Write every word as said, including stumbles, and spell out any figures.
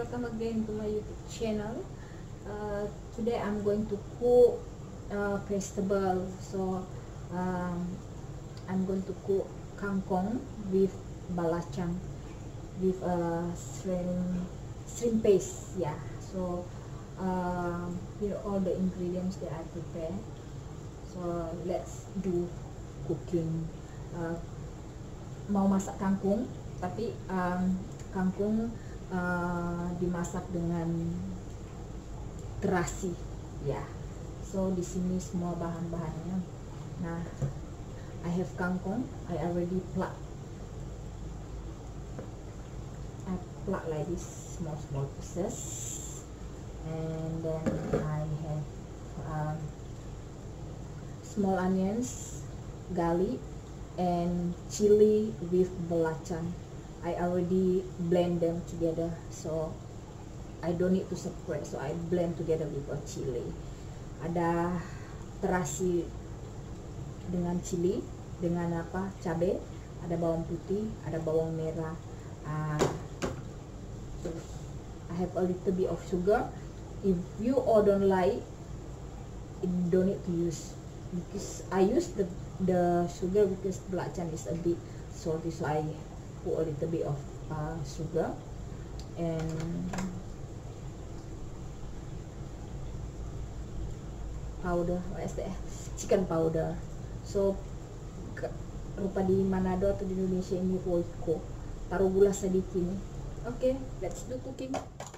welcome again to my YouTube channel. Uh, today I'm going to cook uh, vegetable. So um, I'm going to cook kangkong with balacang with uh, shrimp shrimp paste. Yeah. So um, here are all the ingredients that I prepare. So let's do cooking. Uh, mau masak kangkung, tapi um, kangkung uh, dimasak dengan terasi, ya. So di sini semua bahan-bahannya. Nah, I have kangkung. I already pluck. I pluck like this, small small pieces, and then I have um, small onions, garlic, and chili with belacan. I already blend them together, so I don't need to separate. So I blend together with a chili. Ada terasi dengan chili, dengan apa? Cabai, ada bawang putih, ada bawang merah. Uh, I have a little bit of sugar. If you all don't like, you don't need to use, because I use the the sugar because belacan is a bit salty, so I put a little bit of uh, sugar and powder. What is that? Chicken powder. So rupa di Manado atau di Indonesia ini Royco. Taruh gula sedikit. Oke, okay, let's do cooking.